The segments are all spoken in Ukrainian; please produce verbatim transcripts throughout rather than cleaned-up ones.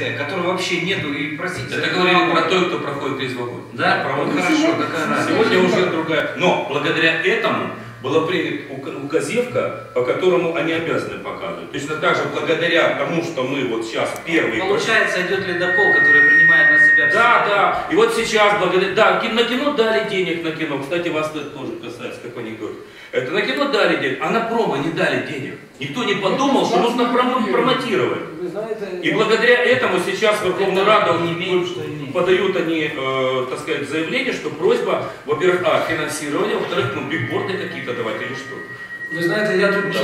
советская, которой вообще нету, и простите... Это говорили про то, кто проходит из вагона. Да? Про Ну, хорошо, какая разница? Сегодня уже другая. Но благодаря этому была принята указивка, по которому они обязаны показывать. Точно так же, благодаря тому, что мы вот сейчас первые... Получается, идет ледокол, который принимает на себя... Да, да. И вот сейчас, благодаря... Да, на кино дали денег на кино. Кстати, вас это тоже касается, как они говорят. Это на кино дали денег, а на промо не дали денег. Никто не подумал, что нужно промотировать. И благодаря этому сейчас в Верховную Раду подают они, э, так сказать, заявление, что просьба, во-первых, а, финансирование, во-вторых, ну, бигборды какие-то давать или что. Ви знаєте, я тут...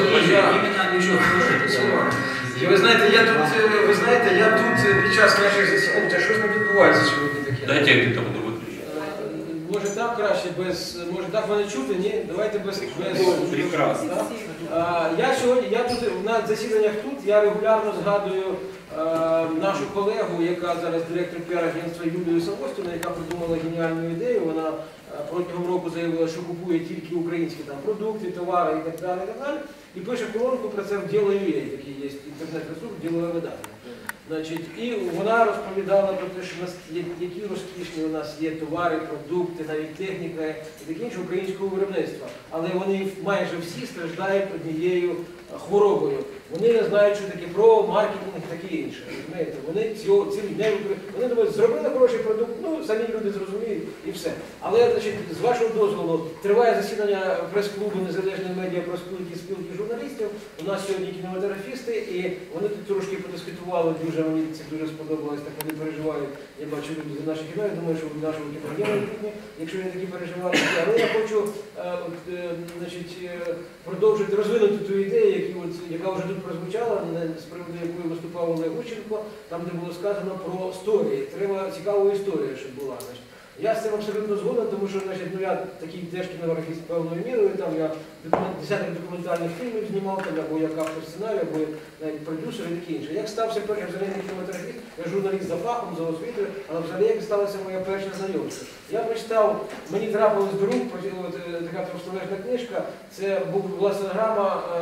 Ви знаєте, я тут, ви знаєте, я тут під час наших засідань, а що ж не відбувається сьогодні таке? Дайте я где-то буду выключить. Може так краще, без, може так мене чути, ні? Давайте без... без прекрасно. А, я сьогодні, я тут, на засіданнях тут, я регулярно згадую а, нашу колегу, яка зараз директор піар-агентства Юлію Савостіну, яка придумала геніальну ідею. Вона протягом року заявила, що купує тільки українські там, продукти, товари і так далі, і так далі. І пише колонку про це в Діло.ua, який є інтернет-ресурс, ділове видання. Значить, і вона розповідала про те, що у нас є, які розкішні у нас є товари, продукти, навіть техніка і таке інше українського виробництва. Але вони майже всі страждають однією хворобою. Вони не знають, що таке про маркетинг і таке інше. Розумієте? Вони цілі дні, вони думають, зробили хороший продукт, ну, самі люди зрозуміють і все. Але, значить, з вашого дозволу, триває засідання прес-клубу Незалежної медіа про спілки, спілки журналістів. У нас сьогодні кінематографісти, і вони тут трошки подискутували дуже, мені це дуже сподобалось, так вони переживають. Я бачу люди за наше кіно, я думаю, що в нашому кіно є майбутнє, якщо вони такі переживають. Але я хочу от, значить, продовжити розвинути ту ідею, які, от, яка вже тут прозвучала, з приводу якої виступав Олег Гущенко, там, де було сказано про історії. Треба цікаву історію, щоб була. Значить. Я з цим абсолютно згоден, тому що, значить, ну, я такий теж кінематографіст певною мірою, там я десяток документальних фільмів знімав, там, або як автор сценарію, або навіть продюсер і таке інше. Як стався перший взагалі кінематографіст, я журналіст за фахом, за освітою, але взагалі як сталося моє перше знайомство. Я прочитав, мені трапилось до рук, от, така товстолежна книжка, це була стенограма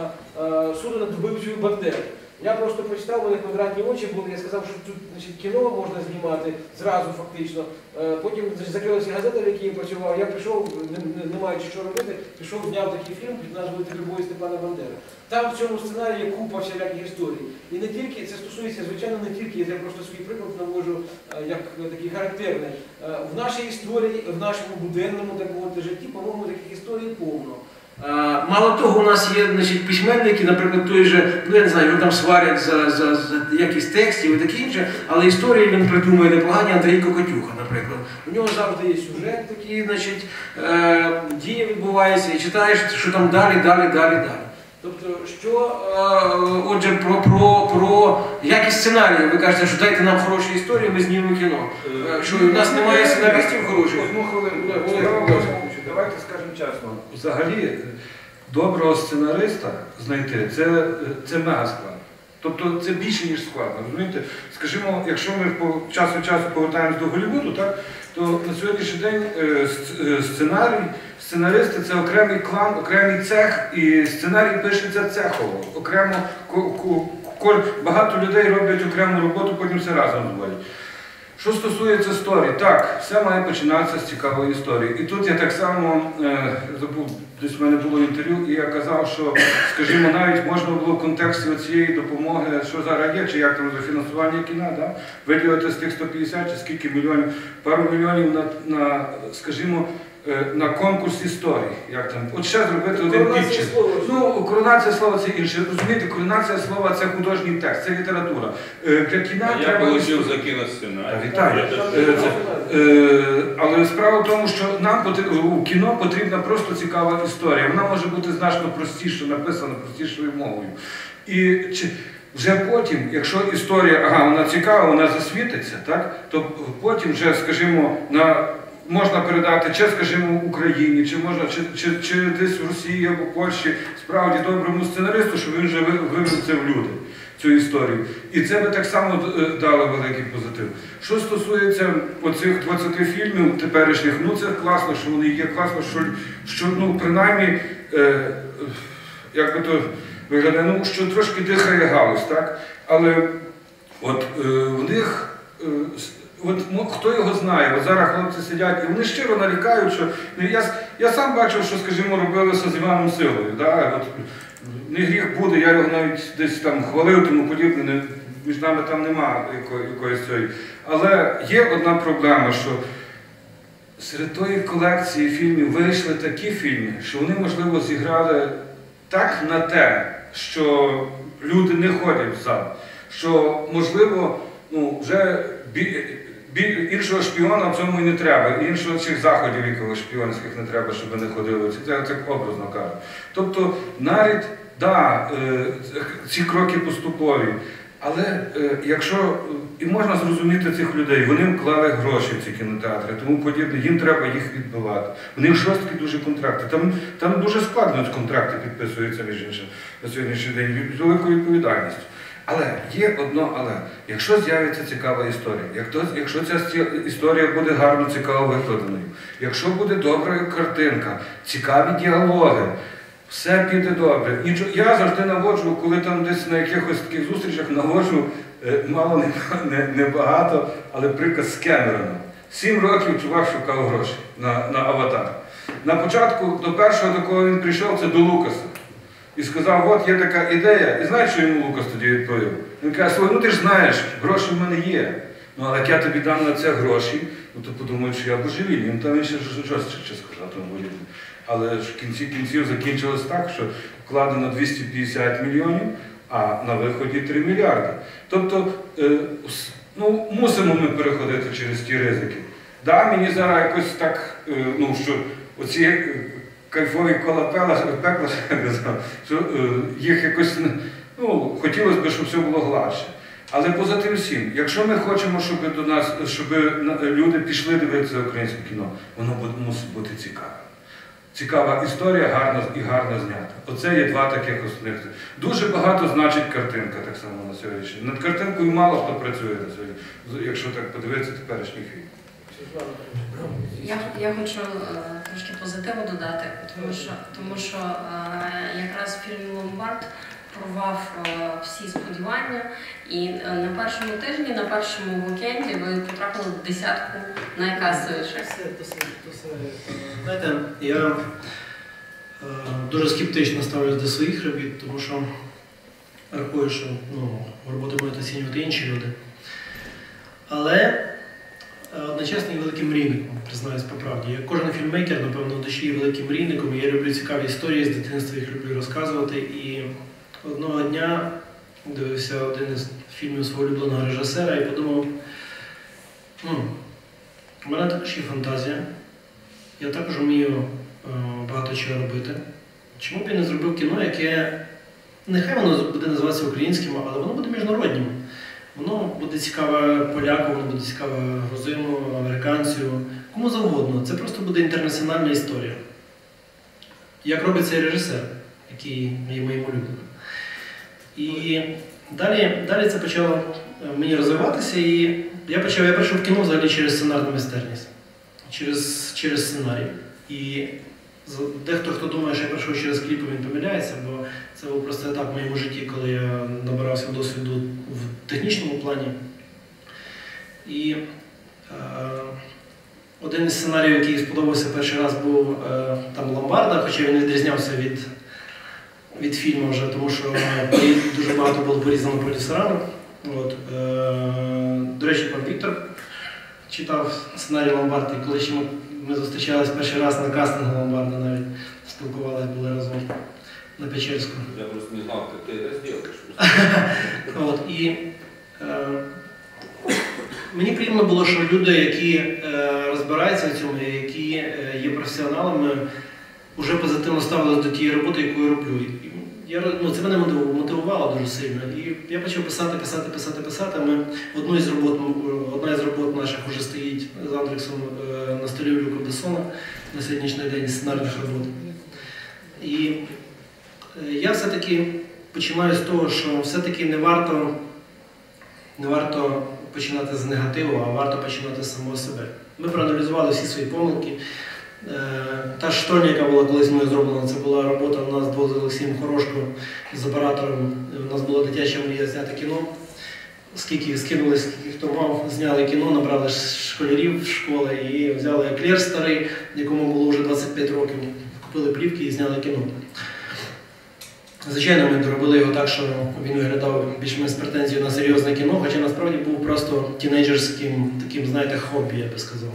суду над вбивцею Бандери. Я просто прочитав, у мене квадратні очі були, я сказав, що тут, значить, кіно можна знімати зразу фактично. Потім, значить, закрилася газета, в якій я працював, я прийшов, не, не маючи що робити, пішов, зняв такий фільм під назвою «Ти любові Степана Бандери». Там в цьому сценарії є купа всіляких історій. І не тільки, це стосується, звичайно, не тільки, я просто свій приклад навожу, як такий характерний. В нашій історії, в нашому буденному такому житті, по-моєму, таких історій повно. Мало того, у нас є, значить, письменники, наприклад, той же, ну я не знаю, його там сварять за, за, за якісь текстів і таке інше, але історії він придумує непогані. Андрій Кокотюха, наприклад. У нього завжди є сюжет такий, значить, е, дія відбувається, і читаєш, що там далі, далі, далі, далі. Тобто, що, е, отже, про, про, про якість сценарію. Ви кажете, що дайте нам хороші історії, ми знімемо кіно. Е, що у нас немає сценаристів хороших? Одну хвилину. Давайте скажемо чесно. Взагалі, доброго сценариста знайти, це, це мега складно. Тобто це більше, ніж складно. Розумієте? Скажімо, якщо ми по час від часу повертаємось до Голлівуду, так, то на сьогоднішній день сценарій, сценаристи – це окремий клан, окремий цех, і сценарій пишеться цехово. Окремо, багато людей роблять окрему роботу, потім все разом зводять. Що стосується історії, так, все має починатися з цікавої історії. І тут я так само, е, забув, десь в мене було інтерв'ю, і я казав, що, скажімо, навіть можна було в контексті цієї допомоги, що зараз є, чи як там за фінансування кіна, да, виділити з тих сто п'ятдесят чи скільки мільйонів, пару мільйонів на, на скажімо, на конкурс історії. Як там? От ще зробити один пітчер. Ну, коронація слова це інше. Розумієте, коронація слова це художній текст, це література. Для кіна а треба... Я отримав закинути сценарій. Вітаю. Але справа в тому, що нам у кіно потрібна просто цікава історія. Вона може бути значно простіше написана, простішою мовою. І вже потім, якщо історія, ага, вона цікава, вона засвітиться, так, то потім вже, скажімо, на можна передати, чи, скажімо, Україні, чи, можна, чи, чи, чи десь в Росії або Польщі справді доброму сценаристу, щоб він вже вивів це в люди, цю історію. І це би так само дало великий позитив. Що стосується оцих двадцяти фільмів теперішніх, ну це класно, що вони є, класно, що, що ну, принаймні, е, як би то виглядає, ну, що трошки дихає галузь, так? Але От е, в них, е, от, ну, хто його знає, от зараз хлопці сидять, і вони щиро нарікають, що ну, я, я сам бачив, що, скажімо, робилося з Іваном Силою. Да? От, не гріх буде, я його навіть десь там хвалив, тому подібне, не, між нами там нема якої, якоїсь цієї. Але є одна проблема, що серед тої колекції фільмів вийшли такі фільми, що вони, можливо, зіграли так на те, що люди не ходять в зал, що, можливо, ну, вже бі, бі, іншого шпіона в цьому і не треба, іншого цих заходів якогось шпіонських не треба, щоб вони ходили. Це так образно кажу. Тобто, навіть, да, ці кроки поступові, але е, якщо і можна зрозуміти цих людей, вони вклали гроші в ці кінотеатри, тому подібне, їм треба їх відбивати. У них жорсткі дуже контракти. Там, там дуже складно контракти підписуються, між іншим, на сьогоднішній день, з великою відповідальністю. Але є одно але. Якщо з'явиться цікава історія, якщо ця історія буде гарно, цікаво викладеною, якщо буде добра картинка, цікаві діалоги, все піде добре. Я завжди наводжу, коли там десь на якихось таких зустрічах наводжу, мало небагато, не, не але приказ з Кемерона. Сім років чувак шукав гроші на, на аватар. На початку, до першого, до кого він прийшов, це до Лукаса. І сказав, от є така ідея. І знаєш, що йому Лукас тоді відповів? Він каже, слухай, ну ти ж знаєш, гроші в мене є. Ну, але як я тобі дам на це гроші, ну то подумають, що я божевільний. Він там ще жорстче сказав, тому подібне. Але ж в кінці кінців закінчилось так, що вкладено двісті п'ятдесят мільйонів, а на виході три мільярди. Тобто, ну, мусимо ми переходити через ті ризики. Да, мені зараз якось так, ну, що оці кайфові кола пекла, що їх якось, ну, хотілося б, щоб все було гладше. Але поза тим всім, якщо ми хочемо, щоб до нас, щоб люди пішли дивитися українське кіно, воно мусить бути цікаве. Цікава історія, гарна і гарно знята. Оце є два таких основних. Дуже багато значить картинка так само на сьогоднішній. Над картинкою мало хто працює на сьогодні, якщо так подивитися теперішній фільм. Я, я хочу е, трошки позитиву додати, тому що, тому що е, якраз фільм «Ломбард» порвав е, всі сподівання, і е, на першому тижні, на першому вікенді ви потрапили в десятку найкасовіших. Знаєте, я е, дуже скептично ставлюсь до своїх робіт, тому що рахую, що ну, роботи можуть оцінювати інші люди. Але одночасно і великим мрійником, признаюсь по правді. Я кожен фільммейкер, напевно, в душі є великим мрійником, і я люблю цікаві історії з дитинства, їх люблю розказувати. І одного дня дивився один із фільмів свого улюбленого режисера і подумав, ну, у мене також є фантазія, я також вмію е, багато чого робити. Чому б я не зробив кіно, яке, нехай воно буде називатися українським, але воно буде міжнародним. Воно буде цікаве поляку, воно буде цікаве грузину, американцю, кому завгодно. Це просто буде інтернаціональна історія. Як робить цей режисер, який є моїм улюбленим. І далі, далі це почало мені розвиватися, і я почав, я прийшов в кіно взагалі через сценарну майстерність, через, через сценарій. І дехто, хто думає, що я прийшов через кліпи, він помиляється, бо це був просто етап в моєму житті, коли я набирався досвіду в технічному плані. І е, один із сценаріїв, який сподобався перший раз, був е, там «Ломбарда», хоча він відрізнявся від, від фільму вже, тому що дуже багато було порізано продюсерами. От, е, до речі, пан Віктор читав сценарій «Ломбарди», і коли ще ми Ми зустрічалися перший раз на кастингу «Ломбарда», навіть спілкувалися, були разом на Печерську. Я просто не знав, як ти це зробиш. От, і е, мені приємно було, що люди, які е, розбираються в цьому, які е, є професіоналами, вже позитивно ставилися до тієї роботи, яку я роблю. І я, ну, це мене мотивувало дуже сильно. І я почав писати, писати, писати, писати. Ми, одну із робот, одна із робот наших вже стоїть з Андрексом е, на столі Люка Бессона на сьогоднішній день сценарних робот. І е, я все-таки починаю з того, що все-таки не варто, не варто починати з негативу, а варто починати з самого себе. Ми проаналізували всі свої помилки. Та штольня, яка була колись мною зроблена, це була робота у нас двох з Олексієм Хорошко, з оператором. У нас була дитяча мрія зняти кіно. скільки скинули, скільки хто мав, зняли кіно, набрали школярів в школи і взяли еклер старий, якому було вже двадцять п'ять років, купили плівки і зняли кіно. Звичайно, ми доробили його так, що він виглядав більш-менш з претензією на серйозне кіно, хоча насправді був просто тінейджерським таким, знаєте, хобі, я би сказав.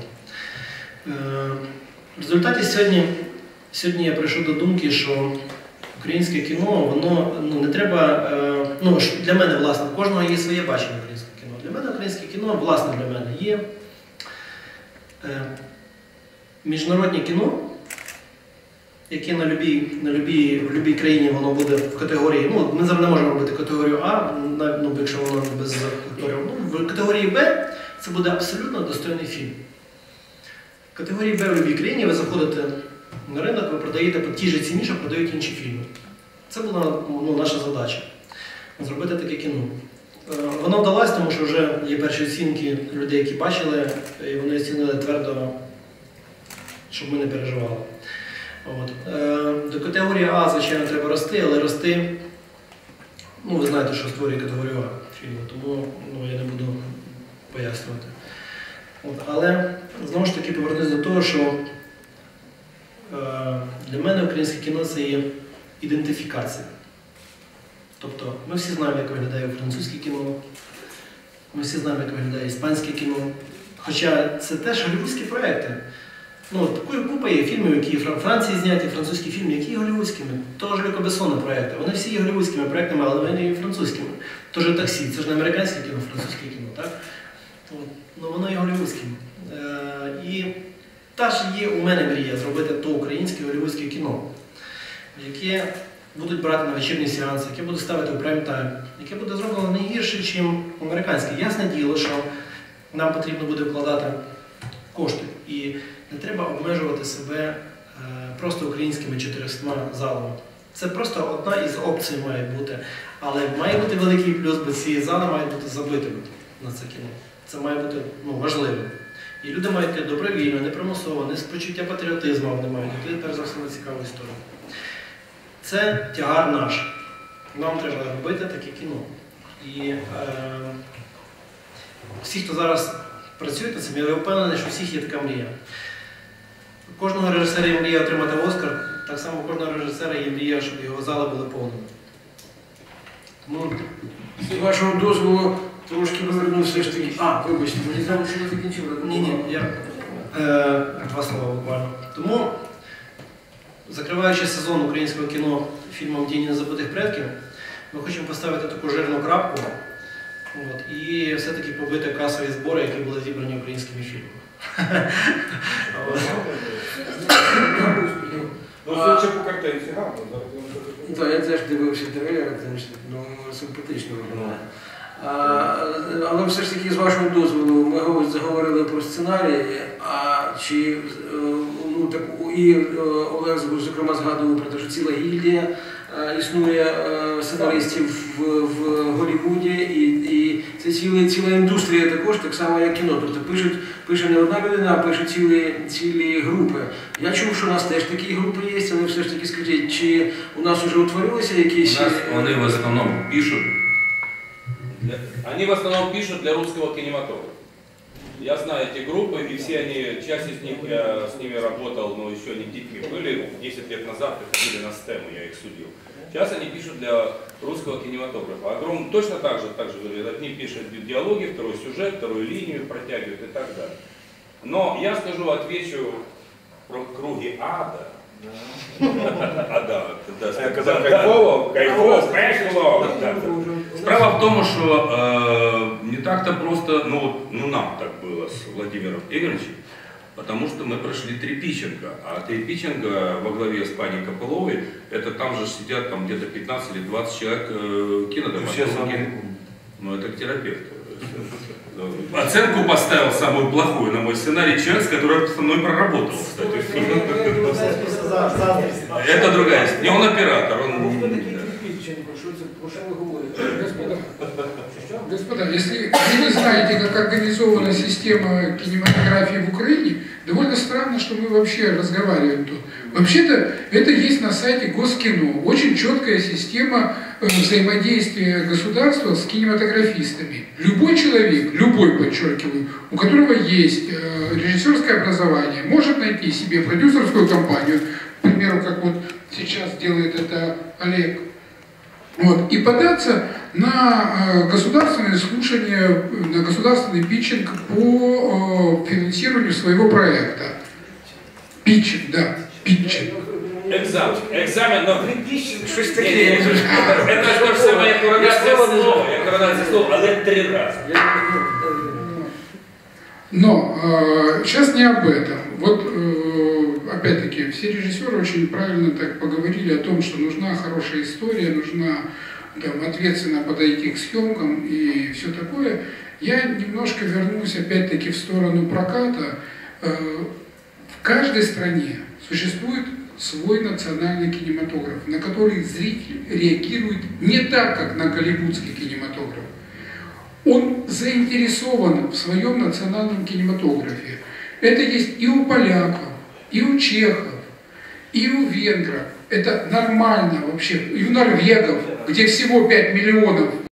В результаті сьогодні, сьогодні я прийшов до думки, що українське кіно, воно ну, не треба, ну для мене, власне, у кожного є своє бачення українського кіно. Для мене українське кіно, власне, для мене є міжнародне кіно, яке на любій, на любій, в любій країні воно буде в категорії, ну, ми зараз не можемо робити категорію А, ну, якщо воно без акторів. Ну, в категорії Б це буде абсолютно достойний фільм. В категорії Б в любій країні ви заходите на ринок, ви продаєте по тій же ціні, що продають інші фільми. Це була ну, наша задача – зробити таке кіно. Воно вдалося, тому що вже є перші оцінки людей, які бачили, і вони оцінили твердо, щоб ми не переживали. От. До категорії А, звичайно, треба рости, але рости, ну ви знаєте, що створює категорію А фільму, тому ну, я не буду пояснювати. От. Але, знову ж таки, повернусь до того, що е, для мене українське кіно – це є ідентифікація. Тобто, ми всі знаємо, як виглядає французьке кіно, ми всі знаємо, як виглядає іспанське кіно, хоча це теж голлівудські проекти. Ну, такою купа є фільмів, які в Франції зняті, французькі фільми, які є голлівудськими. Того ж Люка Бессона проекти. Вони всі є голлівудськими проектами, але вони є французькими. Тож таксі, це ж не американське кіно, французьке кіно, так? От. Ну, воно є голлівудським. Е, і та ж є у мене мрія зробити то українське голлівудське кіно, яке будуть брати на вечірні сеанси, яке буде ставити у прайм-тайм, яке буде зроблено не гірше, ніж американське. Ясне діло, що нам потрібно буде вкладати кошти. І не треба обмежувати себе е, просто українськими чотирима залами. Це просто одна із опцій має бути. Але має бути великий плюс, бо ці зали мають бути забитими на це кіно. Це має бути ну, важливим. І люди мають йти добровільно, непримусово, не з почуття патріотизму вони мають йти, перш за все, на цікаву історію. Це тягар наш. Нам треба робити таке кіно. І е, всі, хто зараз працюють над цим, я впевнений, що у всіх є така мрія. У кожного режисера є мрія отримати Оскар, так само у кожного режисера є мрія, щоб його зали були повними. Тому, з вашого дозволу, трошки повернувся все ж таки. А, вибачте, мені знали, що ви закінчили. Ні, ні, я е, два слова буквально. Тому, закриваючи сезон українського кіно фільмом «Тіні незабутих предків», ми хочемо поставити таку жирну крапку от, і все-таки побити касові збори, які були зібрані українськими фільмами. Ну, судячи по картинці, гарно. Так, я теж дивився трейлер, ну, симпатично виглядає. Але все ж таки, з вашого дозволу, ми заговорили про сценарії, а чи, ну, так, і Олег, зокрема, згадував про те, що ціла гільдія існує сценаристів в, в Голлівуді, і, і це ціла, ціла індустрія також, так само як кіно. Тобто пишуть, пише не одна людина, а пишуть цілі, цілі групи. Я чув, що у нас теж такі групи є, але все ж таки скажіть, чи у нас вже утворилися якісь... У нас вони в основному пишуть, для, они в основном пишут для русского кинематографа. Я знаю эти группы, и все они, часть из них, я с ними работал, но еще они детьми были, десять лет назад приходили на стему, я их судил. Сейчас они пишут для русского кинематографа. Огром, точно так же, так же говорят, одни пишут диалоги, второй сюжет, вторую линию протягивают и так далее. Но я скажу, отвечу про круги ада. А да, да, кайфово, кайфово, пекло. Справа в том, что э, не так-то просто, ну, ну нам так было с Владимиром Игоревичем, потому что мы прошли три питчинга, а три питчинга во главе с пани Копыловой, это там же сидят там где-то пятнадцать или двадцать человек э, кинодраматурги, ну это терапевты. Оценку поставил самую плохую на мой сценарий человек, который со мной проработал, кстати. Это другая история. Не он оператор, он... Господа, если вы знаете, как организована система кинематографии в Украине, довольно странно, что мы вообще разговариваем тут. Вообще-то это есть на сайте Госкино. Очень четкая система э, взаимодействия государства с кинематографистами. Любой человек, любой, подчеркиваю, у которого есть э, режиссерское образование, может найти себе продюсерскую компанию, к примеру, как вот сейчас делает это Олег, вот, и податься на э, государственные слушания, на государственный питчинг по э, финансированию своего проекта. Питчинг, да, питчинг. Экзамен, экзамен, но... Щось Ні, таке. ні, це ж те ж саме, як коронація слова, як коронація слова, але три рази. Но э, сейчас не об этом. Вот, э, опять-таки, все режиссеры очень правильно так поговорили о том, что нужна хорошая история, нужна там, ответственно подойти к съемкам и все такое. Я немножко вернусь, опять-таки, в сторону проката. Э, в каждой стране существует свой национальный кинематограф, на который зритель реагирует не так, как на голливудский кинематограф. Он заинтересован в своем национальном кинематографе. Это есть и у поляков, и у чехов, и у венгров. Это нормально вообще. И у норвегов, где всего пять миллионов